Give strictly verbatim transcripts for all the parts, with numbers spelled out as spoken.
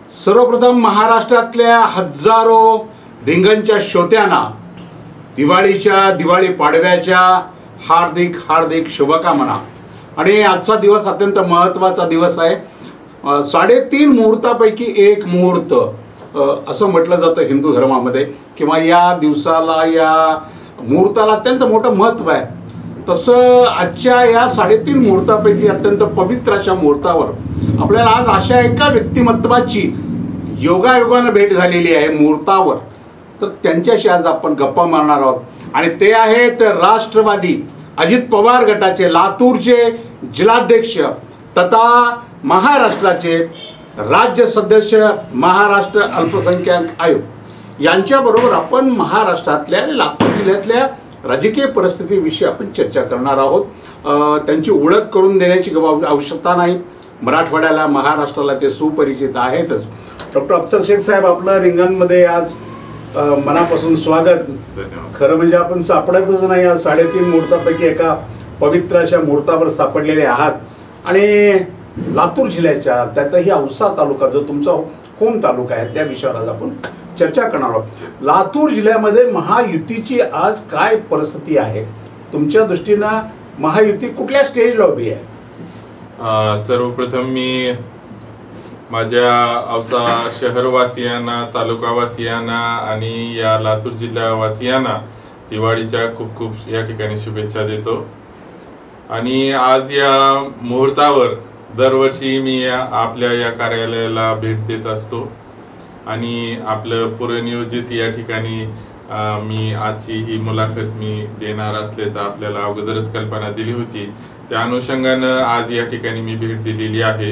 सर्वप्रथम महाराष्ट्रातल्या हजारो रिंगणच्या श्रोत्यांना दिवाळीच्या दिवाळी पाडव्याच्या हार्दिक हार्दिक शुभकामना। आणि आजचा दिवस अत्यंत महत्त्वाचा दिवस आहे। साडेतीन मुहूर्तापैकी एक मुहूर्त असं म्हटलं जातं हिंदू धर्मामध्ये, किंवा या दिवसाला या मुहूर्ताला अत्यंत मोठं महत्त्व आहे। तसं आजच्या या साडेतीन मुहूर्तापैकी अत्यंत पवित्र अशा मुहूर्तावर आपल्याला आज अशा एका व्यक्तिमत्वाची योगायोगानं भेट झालेली आहे मुहूर्तावर, तर त्यांच्याशी आज आपण गप्पा मारणार आहोत। आणि ते आहेत राष्ट्रवादी अजित पवार गटाचे लातूरचे जिल्हाध्यक्ष तथा महाराष्ट्राचे राज्य सदस्य महाराष्ट्र अल्पसंख्याक आयोग यांच्याबरोबर आपण महाराष्ट्रातल्या लातूर जिल्ह्यातल्या राजकीय परिस्थितीविषयी आपण चर्चा करणार आहोत। त्यांची ओळख करून देण्याची आवश्यकता नाही, मराठवाड्याला महाराष्ट्राला ते सुपरिचित आहेतच। डॉक्टर अफसर शेख साहेब, आपलं रिंगणमध्ये आज मनापासून स्वागत। खरं म्हणजे आपण सापडतच नाही, आज साडेतीन मुहूर्तापैकी एका पवित्र अशा मुहूर्तावर सापडलेले आहात। आणि लातूर जिल्ह्याच्या त्यातही औसा तालुका जो तुमचा होम तालुका आहे त्या विषयावर आज आपण चर्चा करणार आहोत। लातूर जिल्ह्यामध्ये महायुतीची आज काय परिस्थिती आहे? तुमच्या दृष्टीनं महायुती कुठल्या स्टेजला उभी आहे? सर्वप्रथम मी माझ्या औसा शहरवासियांना, तालुकावासियांना आणि या लातूर जिल्हावासियांना दिवाळीच्या खूप खूप या ठिकाणी शुभेच्छा देतो। आणि आज या मुहूर्तावर दरवर्षी मी या आपल्या या कार्यालयाला भेट देत असतो आणि आपलं पूर्वनियोजित या ठिकाणी मी आजची ही मुलाखत मी देणार असल्याचं आपल्याला अगोदरच कल्पना दिली होती। त्या अनुषंगानं आज या ठिकाणी मी भेट दिलेली आहे।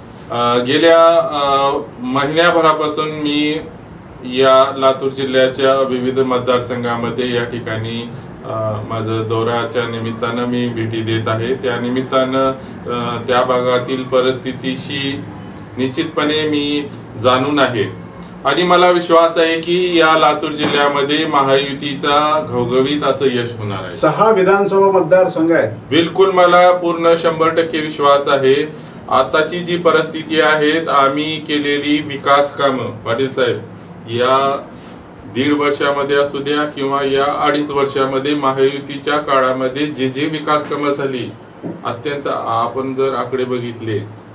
गेल्या महिन्याभरापासून मी या लातूर जिल्ह्याच्या विविध मतदारसंघामध्ये या ठिकाणी माझं दौऱ्याच्या निमित्तानं मी भेटी देत आहे। त्या निमित्तानं त्या भागातील परिस्थितीशी निश्चितपणे मी जाणून आहे आणि मला विश्वास आहे की या लातूर जिल्ह्यामध्ये महायुतीचा घवघवीत असं यश होणार आहे। सहा विधानसभा मतदारसंघ आहेत। बिलकुल, मला पूर्ण शंभर टक्के विश्वास आहे। आताची जी परिस्थिती आहे, आम्ही केलेली विकास कामं पाटील साहेब, या दीड वर्षामध्ये असू द्या किंवा या अडीच वर्षामध्ये महायुतीच्या काळामध्ये जे जे विकास कामं झाली, अत्यंत आपण जर आकडे बघितले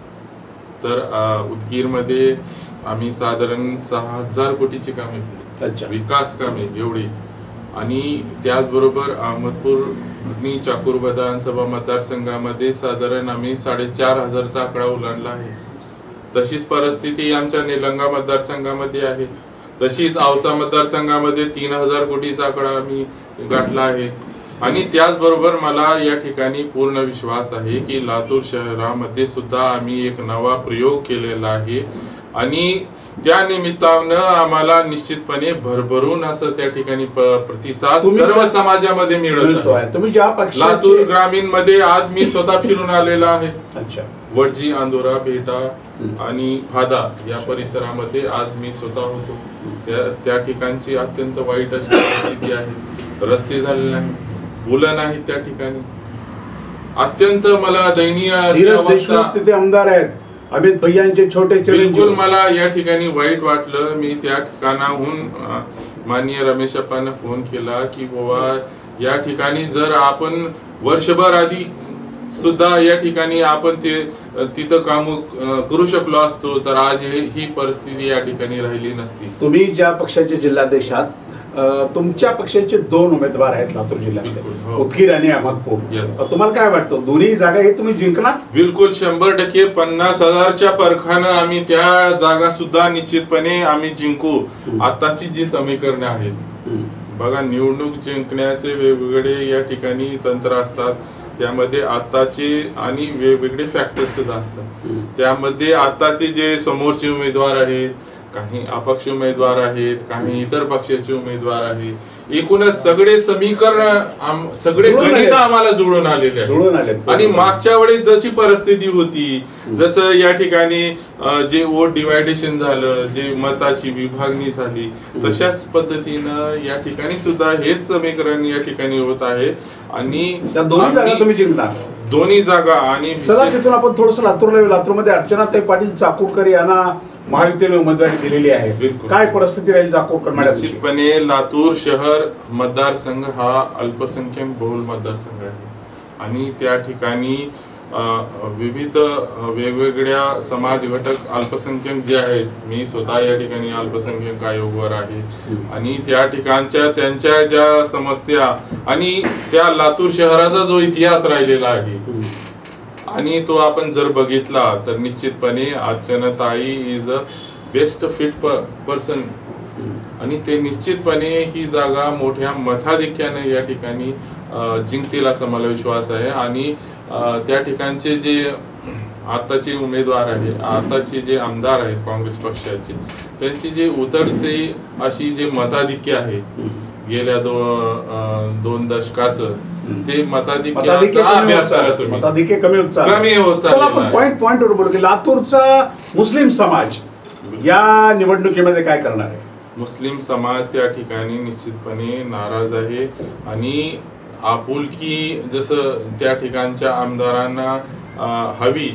तर उदगीरमध्ये आम्ही साधारण सहा हजार कोटीची कामे केली, विकास कामे एवढी। आणि त्याचबरोबर अहमदपूर आणि चाकूर विधानसभा मतदारसंघामध्ये साधारण आम्ही साडेचार हजारचा आकडा ओलांडला आहे। तशीच परिस्थिती आमच्या निलंगा मतदारसंघामध्ये आहे। तशीच औसा मतदारसंघामध्ये तीन हजार कोटीचा आकडा आम्ही गाठला आहे। आणि त्याचबरोबर मला या ठिकाणी पूर्ण विश्वास आहे की लातूर शहरामध्ये सुद्धा आम्ही एक नवा प्रयोग केलेला आहे आणि त्या निमित्तानं आम्हाला निश्चितपणे भरभरून असं त्या ठिकाणी प्रतिसाद सर्व समाजामध्ये मिळत आहे। तुम्ही ज्या पक्षाचे लातूर ग्रामीण मध्ये आज मी स्वतः फिरून आलेला आहे। वडजी, अंदोरा, भेटा आणि भादा या परिसरामध्ये आज मी स्वतः होतो। त्या त्या ठिकाणची अत्यंत वाईट अशी परिस्थिती आहे। रस्ते झालेले नाही, पुलं नाहीत त्या ठिकाणी, अत्यंत मला दयनीय अशी अवस्था। तिथे आमदार आहेत अमित भैयांचे छोटे बिलकुल मला या ठिकाणी वाईट वाटलं। मी त्या ठिकाणाहून माननीय रमेश अप्पांना फोन केला की बाबा या ठिकाणी जर आपण वर्षभर आधी सुद्धा या ठिकाणी आपण ते तिथं काम करू शकलो असतो तर आज ही परिस्थिती या ठिकाणी राहिली नसती। तुम्ही ज्या पक्षाचे जिल्हाध्यक्ष आहात, तुमच्या पक्षाचे दोन उमेदवार आहेत लातूर जिल्ह्यामध्ये, उदगीर आणि अहमदपूर। तुम्हाला काय वाटतं, दोन्ही जागा हे तुम्ही जिंकणार? बिलकुल, शंभर टक्के पन्नास हजारच्या परखानं आम्ही त्या जागा सुद्धा निश्चितपणे आम्ही जिंकू। आताची जी समीकरण आहेत बघा, निवडणूक जिंकण्याचे वेगवेगळे या ठिकाणी तंत्र असतात, त्यामध्ये आताचे आणि वेगवेगळे फॅक्टर्स सुद्धा असतात। त्यामध्ये आताचे जे समोरचे उमेदवार आहेत, काही अपक्ष उमेदवार आहेत, काही इतर पक्षाचे उमेदवार आहेत, एकूणच सगळे समीकरण सगळे गणित आम्हाला जुळून आलेले आहेत। आणि मागच्या वेळेस जशी परिस्थिती होती, जसं या ठिकाणी जे वोट डिवायडेशन झालं, जे मताची विभागणी झाली, तशाच पद्धतीनं या ठिकाणी सुद्धा हेच समीकरण या ठिकाणी होत आहे। आणि दोन्ही जागा तुम्ही जिंकणार, दोन्ही जागा। आणि चला तिथून आपण थोडंसं लातूरला, लातूरमध्ये अर्चनाताई पाटील चाकूरकर यांना महायुतीने उमेदवारी दिलेली आहे. बिलकुल. काय परिस्थिती राहील जाकोर मॅडम? निश्चितपणे लातूर शहर मतदारसंघ हा अल्पसंख्याक बहुल मतदारसंघ आहे आणि त्या ठिकाणी विविध वेगवेगळ्या समाज घटक अल्पसंख्याक जे आहेत, मी स्वतः या ठिकाणी अल्पसंख्याक आयोगावर आहे आणि त्या ठिकाणच्या त्यांच्या ज्या समस्या आणि त्या लातूर शहराचा जो इतिहास राहिलेला आहे आणि तो आपण जर बघितला तर निश्चितपणे अर्चनाताई is a best fit person आणि ते निश्चितपणे ही जागा मोठ्या मताधिक्याने या ठिकाणी जिंकतील असा मला विश्वास आहे. आणि त्या ठिकाणचे जे आताचे उमेदवार आहे, आताचे जे आमदार आहेत काँग्रेस पक्षाचे, त्यांची जे उतरते अशी जे मताधिक्य आहे गेल्या दो दोन दशकाचं, ते मताधिक्याचा अभ्यास करा तुम्ही. मताधिक्य कमी होत कमी होत चला आपण पॉइंट पॉइंट वर बोलू की लातूरचा मुस्लिम समाज या निवडणुकीमध्ये काय करणार आहे? मुस्लिम समाज त्या ठिकाणी निश्चितपणे नाराज आहे आणि आपुलकी जसं त्या ठिकाणच्या आमदारांना हवी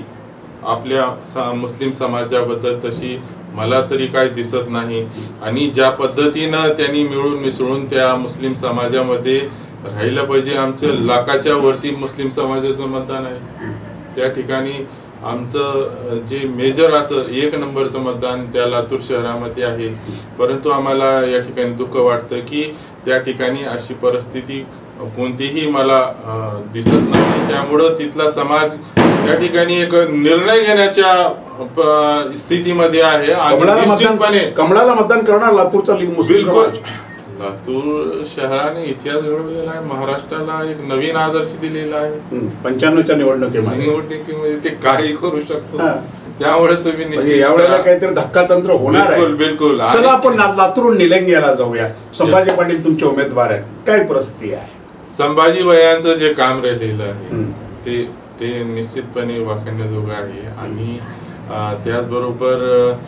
आपल्या मुस्लिम समाजाबद्दल तशी मला तरी काय दिसत नाही. आणि ज्या पद्धतीनं त्यांनी मिळून मिसळून त्या मुस्लिम समाजामध्ये राहिलं पाहिजे, आमचं लाखाच्या वरती मुस्लिम समाजाचं मतदान आहे. त्या ठिकाणी आमचं जे मेजर असं एक नंबरचं मतदान त्या लातूर शहरामध्ये आहे. परंतु आम्हाला या ठिकाणी दुःख वाटतं की त्या ठिकाणी अशी परिस्थिती कोणतीही मला दिसत नाही. त्यामुळं तिथला समाज या ठिकाणी एक निर्णय घेण्याच्या स्थितीमध्ये आहे आणि निश्चितपणे कमळाला मतदान करणार लातूरचा बिलकुल. लातूर शहराने इतिहास घडवलेला आहे, महाराष्ट्राला एक नवीन आदर्श दिलेला आहे. पंच्याण्णवच्या निवडणुकीमध्ये निवडणुकीमध्ये ते काही करू शकतो. त्यामुळे तुम्ही निश्चित यावेळेला काहीतरी धक्कातंत्र होणार आहे. बिलकुल. चला आपण लातूरून निलंग्याला जाऊया. संभाजी पाटील तुमचे उमेदवार आहेत, काय परिस्थिती आहे? संभाजी भैयांचं जे काम राहिलेलं आहे ते ते निश्चितपणे वाखाणण्याजोगं आहे आणि त्याचबरोबर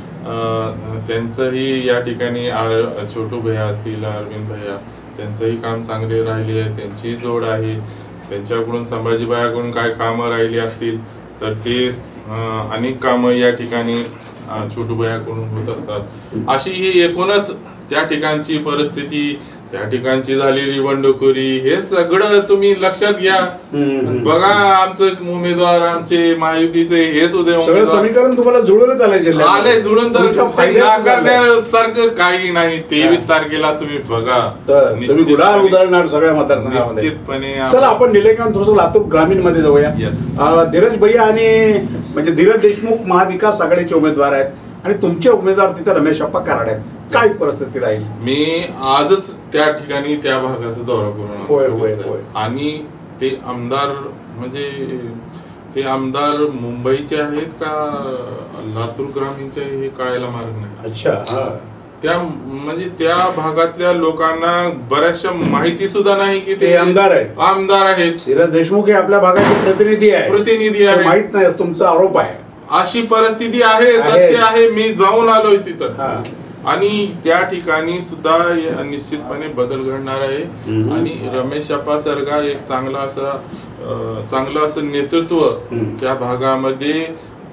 त्यांचंही या ठिकाणी छोटू भैया असतील, अरविंद भैया, त्यांचंही काम चांगले राहिले आहे, त्यांचीही जोड आहे. त्यांच्याकडून संभाजी भैयाकडून काय कामं राहिली असतील तर ते अनेक कामं या ठिकाणी छोटू भैयाकडून होत असतात. अशी ही एकूणच त्या ठिकाणची परिस्थिती, त्या ठिकाणची झालेली बंडखोरी, हे सगळं तुम्ही लक्षात घ्या. बघा आमचं उमेदवार, आमचे महायुतीचे हे सुद्धा समीकरण तुम्हाला जुळूनच आलंय आले जुळून तर नाकारण्यासारखं काही नाही. तेवीस तारखेला तुम्ही बघा, उदाहरणार सगळ्या मतदारसंघामध्ये निश्चितपणे. चला आपण निलंग्याहून थोडंसं लातूर ग्रामीण मध्ये जाऊया. धीरज भैया आणि म्हणजे धीरज देशमुख महाविकास आघाडीचे उमेदवार आहेत आणि तुमचे उमेदवार तिथे रमेश अप्पा कराड आहेत. काय परिस्थिती राहील? मी आजच त्या ठिकाणी त्या भागाचा दौरा करून आणि ते आमदार म्हणजे ते आमदार मुंबईचे आहेत का लातूर ग्रामीणचे हे कळायला मार्ग नाही. अच्छा. त्या म्हणजे त्या भागातल्या लोकांना बऱ्याचशा माहिती सुद्धा नाही की ते आमदार आहेत. आमदार आहेत. धीरज देशमुख हे आपल्या भागाचे प्रतिनिधी आहे. प्रतिनिधी आहे, माहित नाही तुमचा आरोप आहे. अशी परिस्थिती आहे, सत्य आहे. मी जाऊन आलोय तिथं आणि त्या ठिकाणी सुद्धा निश्चितपणे बदल घडणार आहे. आणि रमेश अप्पा सारखा एक चांगला असा चांगलं असं नेतृत्व त्या भागामध्ये,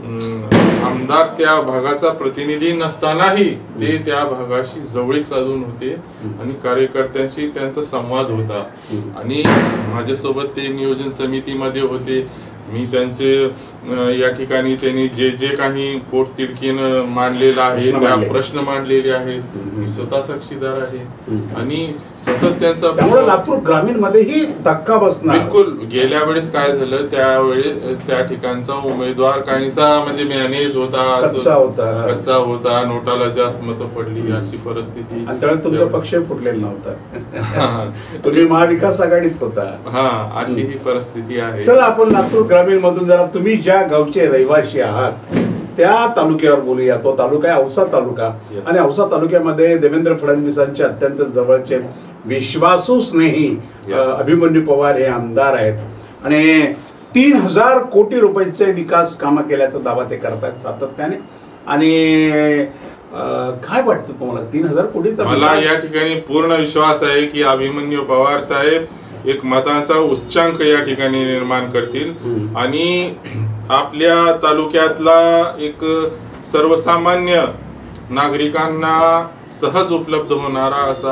आमदार त्या भागाचा प्रतिनिधी नसतानाही ते त्या भागाशी जवळीक साधून होते आणि कार्यकर्त्यांशी त्यांचा संवाद होता. आणि माझ्यासोबत ते नियोजन समितीमध्ये होते. मी त्यांचे या ठिकाणी त्यांनी जे जे काही पोटतिडकीनं मांडलेलं आहे, त्या प्रश्न मांडलेले आहेत, मी स्वतः साक्षीदार आहे आणि सतत त्यांचा. त्यामुळे लातूर ग्रामीण मध्येही धक्का बसणार. बिलकुल. गेल्या वेळेस काय झालं, त्यावेळेस त्या ठिकाणचा उमेदवार काहीसा म्हणजे मॅनेज होता, कच्चा होता कच्चा होता नोटाला जास्त मतं पडली अशी परिस्थिती. त्यावेळेस तुमचा पक्ष फुटलेला नव्हता, तुम्ही महाविकास आघाडीत होता. हा, अशी ही परिस्थिती आहे. चला आपण लातूर ग्रामीण मधून जरा तुम्ही ज्या गावचे रहिवासी आहात त्या तालुक्यावर बोलूया. तो तालुका आहे औसा तालुका. आणि औसा तालुक्यामध्ये देवेंद्र फडणवीसांचे अत्यंत जवळचे विश्वासू स्नेही अभिमन्यू पवार हे आमदार आहेत आणि तीन हजार कोटी रुपयाचे विकास कामं केल्याचा दावा ते करतात सातत्याने. आणि काय वाटतं तुम्हाला तीन हजार कोटीचा? मला या ठिकाणी पूर्ण विश्वास आहे की अभिमन्यू पवार साहेब एक मतांचा उच्चांक या ठिकाणी निर्माण करतील आणि आपल्या तालुक्यातला एक सर्वसामान्य नागरिकांना सहज उपलब्ध होणारा असा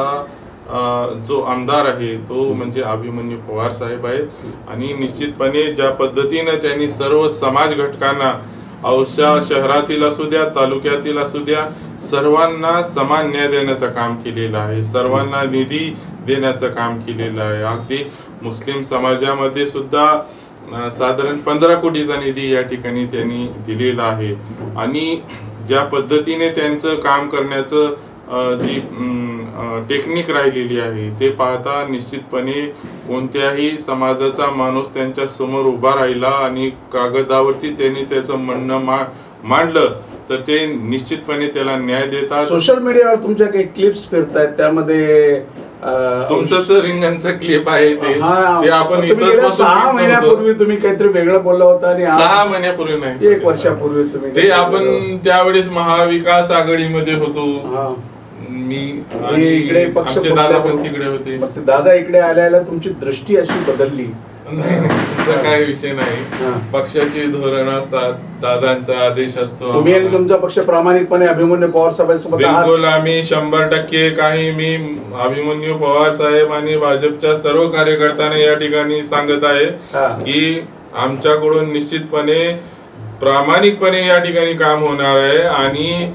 जो आमदार आहे तो म्हणजे अभिमन्यू पवार साहेब आहेत। आणि निश्चितपणे ज्या पद्धतीने त्यांनी सर्व समाज घटकांना औसा शहरातील असू द्या तालुक्यातील असू द्या सर्वांना समान न्याय देण्याचं काम केलेलं आहे, सर्वांना निधी देण्याचं काम केलेलं आहे। अगदी मुस्लिम समाजामध्ये सुद्धा साधारण पंधरा कोटीचा निधी या ठिकाणी त्यांनी दिलेला आहे। आणि ज्या पद्धतीने त्यांचं काम करण्याचं जी टेक्निक राहिलेली आहे ते पाहता निश्चितपणे कोणत्याही समाजाचा माणूस त्यांच्या समोर उभा राहिला आणि कागदावरती त्यांनी त्याचं म्हणणं मा मांडलं तर ते निश्चितपणे त्याला न्याय देतात। सोशल मीडियावर तुमच्या काही क्लिप्स फिरतायत, त्यामध्ये तुमचं रिंगणचं क्लिप आहे ते ते आपण इथं सहा महिन्यापूर्वी तुम्ही काहीतरी वेगळं बोलला होता आणि सहा महिन्यापूर्वी नाही एक वर्षापूर्वी तुम्ही ते आपण त्यावेळेस महाविकास आघाडीमध्ये होतो मी इकडे पक्ष दादा पण तिकडे होते, दादा इकडे आल्याला तुमची दृष्टी अशी बदलली? नाही तसा काही विषय नाही, पक्षाची धोरण असतात, दादांचा आदेश असतो। तुम्ही आणि तुमचा पक्ष प्रामाणिकपणे अभिमन्यू पवार साहेबांसोबत बिलकुल आम्ही शंभर टक्के काही मी अभिमन्यू पवार साहेब आणि भाजपच्या सर्व कार्यकर्त्यांना या ठिकाणी सांगत आहे की आमच्याकडून निश्चितपणे प्रामाणिकपणे या ठिकाणी काम होणार आहे। आणि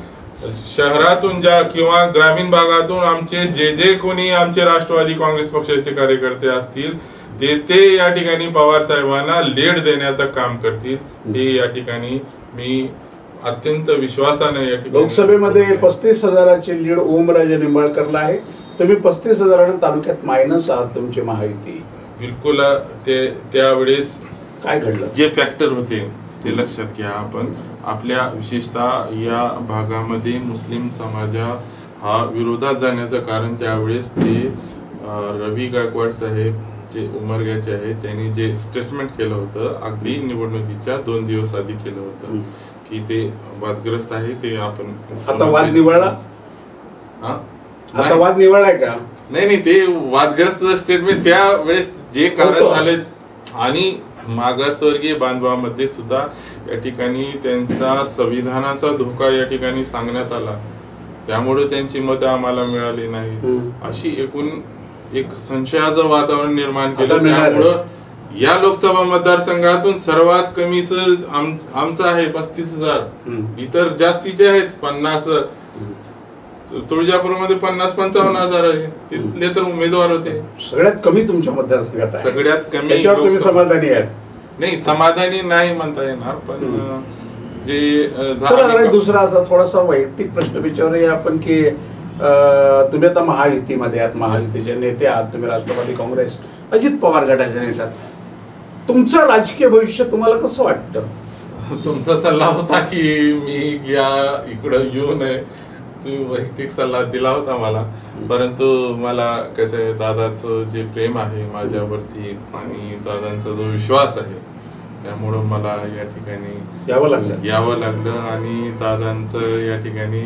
शहरातून ज्या किंवा ग्रामीण भागातून आमचे जे जे कोणी आमचे राष्ट्रवादी काँग्रेस पक्षाचे कार्यकर्ते असतील ते ते या ठिकाणी पवार साहेबांना लीड देण्याचं काम करतील हे या ठिकाणी मी अत्यंत विश्वासाने या ठिकाणी। लोकसभेमध्ये पस्तीस हजाराची लीड ओमराजे निंबाळकरला आहे, तुम्ही पस्तीस हजारांना तालुक्यात मायनस आहात तुमची महायुती। बिलकुल ते त्यावेळेस काय घडलं जे फॅक्टर होते ते लक्षात घ्या आपण। आपल्या विशेषतः या भागामध्ये मुस्लिम समाजा हा विरोधात जाण्याचं कारण त्यावेळेस जे रवी गायकवाड साहेब जे उमरग्याचे आहेत त्यांनी जे स्टेटमेंट केलं होतं अगदी निवडणुकीच्या दोन दिवस आधी केलं होतं की ते वादग्रस्त आहे, ते आपण आता वाद निवळला आता वाद निवळलाय का? नाही नाही ते वादग्रस्त स्टेटमेंट त्यावेळेस जे कारण झाले आणि मागासवर्गीय बांधवामध्ये सुद्धा या ठिकाणी त्यांचा संविधानाचा धोका या ठिकाणी सांगण्यात आला, त्यामुळे त्यांची मतं आम्हाला मिळाली नाही अशी एकूण एक संशयाचं वातावरण निर्माण केलं। त्यामुळं या लोकसभा मतदारसंघातून सर्वात कमी आमचं आहे पस्तीस हजार, इतर जास्तीचे आहेत पन्नास, तुळजापूरमध्ये पन्नास पंचावन्न हजार आहे, तिथले तर उमेदवार होते। सगळ्यात कमी तुमच्या मतदारसंघात आहे, सगळ्यात कमी। त्याच्यावर तुम्ही समाधानी आहात? नाही समाधानी नाही म्हणता येणार, पण जे दुसरा असा थोडासा वैयक्तिक प्रश्न विचारूया आपण की तुम्ही आता महायुतीमध्ये आहात, महायुतीचे नेते आहात, तुम्ही राष्ट्रवादी काँग्रेस अजित पवार गटाचे नेते आहात, तुमचं राजकीय भविष्य तुम्हाला कसं वाटतं? तुमचा सल्ला होता की मी या इकडं येऊ नये, तुम्ही वैयक्तिक सल्ला दिला होता मला, परंतु मला कसं आहे दादाचं जे प्रेम आहे माझ्यावरती आणि दादांचा जो विश्वास आहे त्यामुळं मला या ठिकाणी यावं लागलं यावं लागलं आणि दादांचं या ठिकाणी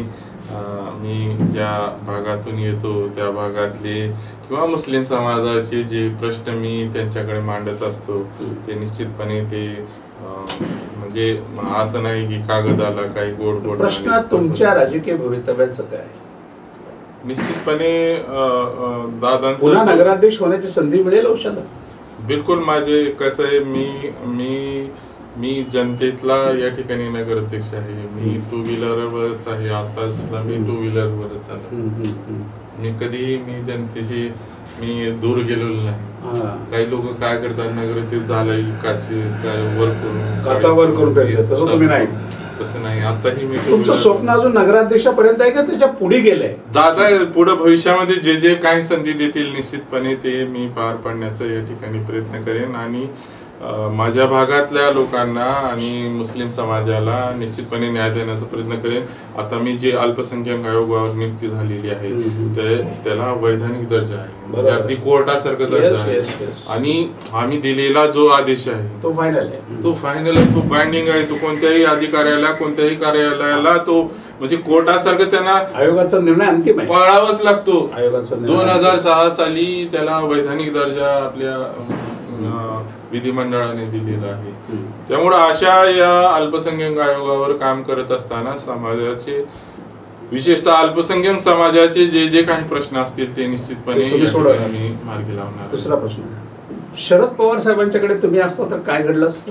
मी ज्या भागातून येतो त्या भागातले किंवा मुस्लिम समाजाचे जे प्रश्न मी त्यांच्याकडे मांडत असतो ते निश्चितपणे ते म्हणजे असं नाही की कागदाला काही गोड गोड प्रश्न। तुमच्या राजकीय भवितव्याचं काय? निश्चितपणे दादांचं पुन्हा नगराध्यक्ष होण्याची संधी मिळेल औषध? बिलकुल माझे कसं आहे मी मी मी जनतेतला या ठिकाणी नगराध्यक्ष आहे, मी टू व्हीलरवरच आहे, आता सुद्धा मी टू व्हीलरवरच आहे, मी कधी मी जनतेशी मी दूर गेलेलो नाही। काही लोक काय करतात नगराध्यक्ष झालाय काची काय वर करून काचा वर करून फिरतात, तसं तुम्ही नाही, तसं नाही। आताही मी तुमचं स्वप्न अजून नगराध्यक्षापर्यंत आहे का त्याच्या पुढे गेलंय? दादा पुढे भविष्यामध्ये जे जे काही संधी देतील निश्चितपणे ते मी पार पाडण्याचा या ठिकाणी प्रयत्न करेन आणि माझ्या भागातल्या लोकांना आणि मुस्लिम समाजाला निश्चितपणे न्याय देण्याचा प्रयत्न करेन। आता मी जे अल्पसंख्याक आयोगावर नियुक्ती झालेली आहे ते त्याला वैधानिक दर्जा आहे, म्हणजे अगदी कोर्टासारखं दर्जा आहे आणि आम्ही दिलेला जो आदेश आहे तो फायनल आहे, तो फायनल आहे, तो बाइंडिंग आहे, तो कोणत्याही अधिकाऱ्याला कोणत्याही कार्यालयाला तो म्हणजे कोर्टासारखं त्यांना आयोगाचा निर्णय अंतिम आहे पाळावाच लागतो। आयोगाचा दोन हजार सहा साली त्याला वैधानिक दर्जा आपल्या विधिमंडळाने दिलेलं आहे. त्यामुळं अशा या अल्पसंख्याक आयोगावर काम करत असताना समाजाचे विशेषतः अल्पसंख्याक समाजाचे जे जे काही प्रश्न असतील ते निश्चितपणे आम्ही मार्गी लावणार. दुसरा प्रश्न, शरद पवार साहेबांच्याकडे तुम्ही असता तर काय घडलं असतं?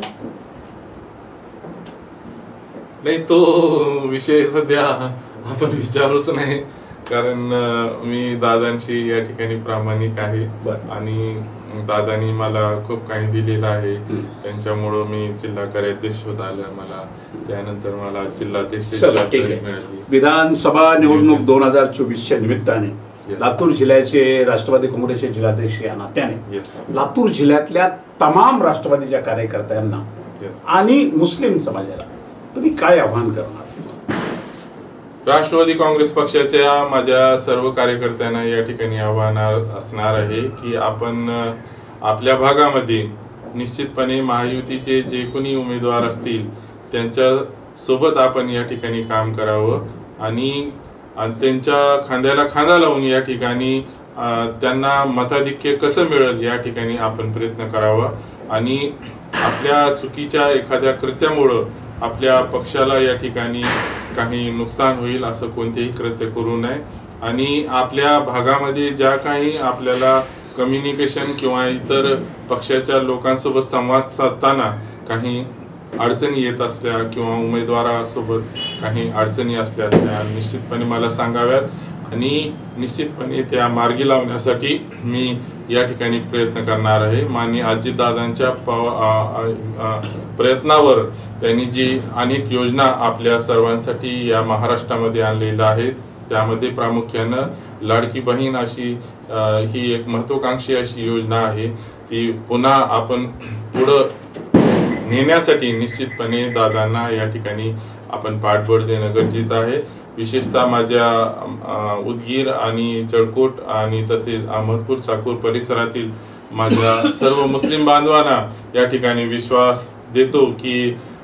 नाही, तो विषय सध्या आपण विचारूच नाही, कारण मी दादांशी या ठिकाणी प्रामाणिक आहे आणि दादांनी मला खूप काही दिलेलं आहे. त्यांच्यामुळं मी जिल्हा कार्याध्यक्ष होत आलं, मला त्यानंतर मला जिल्हाध्यक्ष मिळाली. विधानसभा निवडणूक दोन हजार चोवीसच्या निमित्ताने लातूर जिल्ह्याचे राष्ट्रवादी काँग्रेसचे जिल्हाध्यक्ष या नात्याने लातूर जिल्ह्यातल्या तमाम राष्ट्रवादीच्या कार्यकर्त्यांना आणि मुस्लिम समाजाला तुम्ही काय आव्हान करणार? राष्ट्रवादी काँग्रेस पक्षाच्या माझ्या सर्व कार्यकर्त्यांना या ठिकाणी आव्हान असणार आहे की आपण आपल्या भागामध्ये निश्चितपणे महायुतीचे जे कोणी उमेदवार असतील त्यांच्या सोबत आपण या ठिकाणी काम करावं आणि त्यांच्या खांद्याला खांदा लावून या ठिकाणी त्यांना मताधिक्य कसं मिळेल या ठिकाणी आपण प्रयत्न करावा आणि आपल्या चुकीच्या एखाद्या कृत्यामुळं आपल्या पक्षाला या ठिकाणी काही नुकसान होईल असं कोणतेही कृत्य करू नये आणि आपल्या भागामध्ये ज्या काही आपल्याला कम्युनिकेशन किंवा इतर पक्षाच्या लोकांसोबत संवाद साधताना काही अडचणी येत असल्या किंवा उमेदवारासोबत काही अडचणी असल्या असल्या निश्चितपणे मला सांगाव्यात आणि निश्चितपणे त्या मार्गी लावण्यासाठी मी या ठिकाणी प्रयत्न करणार आहे. माननीय अजितदादांच्या प्रयत्नावर त्यांनी जी अनेक योजना आपल्या सर्वांसाठी या महाराष्ट्रामध्ये आणलेल्या आहेत त्यामध्ये प्रामुख्यानं लाडकी बहीण अशी ही एक महत्त्वाकांक्षी अशी योजना आहे. ती पुन्हा आपण पुढं नेण्यासाठी निश्चितपणे दादांना या ठिकाणी आपण पाठबळ देणं गरजेचं आहे. विशेषतः माझ्या उदगीर आणि जळकोट आणि तसेच अहमदपूर चाकूर परिसरातील माझ्या सर्व मुस्लिम बांधवांना या ठिकाणी विश्वास देतो की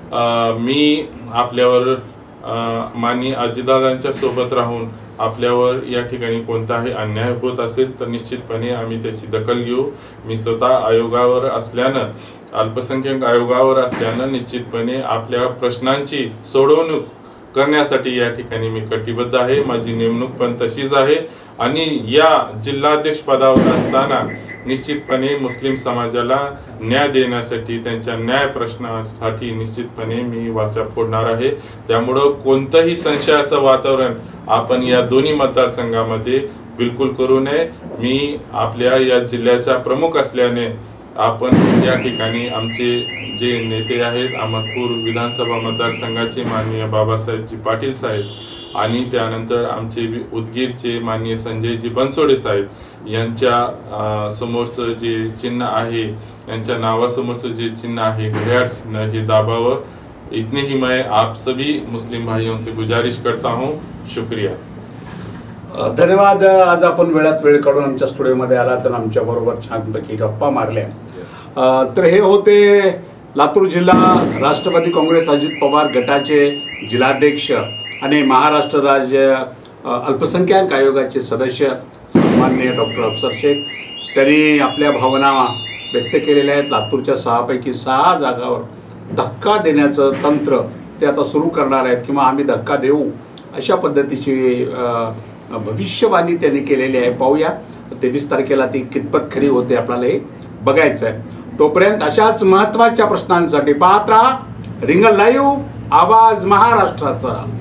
मी आपल्यावर माननीय अजितदादांच्या सोबत राहून आपल्यावर या ठिकाणी कोणताही अन्याय होत असेल तर निश्चितपणे आम्ही त्याची दखल घेऊ. मी स्वतः आयोगावर असल्यानं अल्पसंख्याक आयोगावर असल्यानं निश्चितपणे आपल्या प्रश्नांची सोडवणूक करण्यासाठी या ठिकाणी मी कटिबद्ध आहे. माझी नेमणूक पण तशीच आहे आणि या जिल्हाध्यक्ष पदावर असताना निश्चितपणे मुस्लिम समाजाला न्याय देण्यासाठी त्यांच्या न्याय प्रश्नासाठी निश्चितपणे मी वाचा फोडणार आहे. त्यामुळं कोणतंही संशयाचं वातावरण आपण या दोन्ही मतदारसंघामध्ये बिलकुल करू नये. मी आपल्या या जिल्ह्याचा प्रमुख असल्याने आपण या ठिकाणी आमचे जे नेते आहेत अहमदपूर विधानसभा मतदारसंघाचे माननीय बाबासाहेबजी पाटील साहेब आणि त्यानंतर आमचे उदगीरचे माननीय संजयजी बनसोडे साहेब यांच्या समोरचं जे चिन्ह आहे यांच्या नावासमोरचं जे चिन्ह आहे घड्याळ चिन्ह हे दाबावं. इतने ही मैं आप सभी मुस्लिम भाइयों से गुजारिश करता हूँ. शुक्रिया. धन्यवाद. आज आपण वेळात वेळ काढून आमच्या स्टुडिओमध्ये आला तर आमच्या बरोबर छानपैकी गप्पा मारल्या. तर हे होते लातूर जिल्हा राष्ट्रवादी काँग्रेस अजित पवार गटाचे जिल्हाध्यक्ष आणि महाराष्ट्र राज्य अल्पसंख्याक आयोगाचे सदस्य सन्माननीय डॉक्टर अफसर शेख. त्यांनी आपल्या भावना व्यक्त केलेल्या आहेत. लातूरच्या सहापैकी सहा जागावर धक्का देण्याचं तंत्र ते आता सुरू करणार आहेत किंवा आम्ही धक्का देऊ अशा पद्धतीची भविष्यवाणी त्यांनी केलेली आहे. पाहूया तेवीस तारखेला ती कितपत खरी होते आपल्याला हे बघायचं आहे. तोपर्यंत अशाच महत्त्वाच्या प्रश्नांसाठी पाहत राहा रिंगण लाईव्ह, आवाज महाराष्ट्राचा.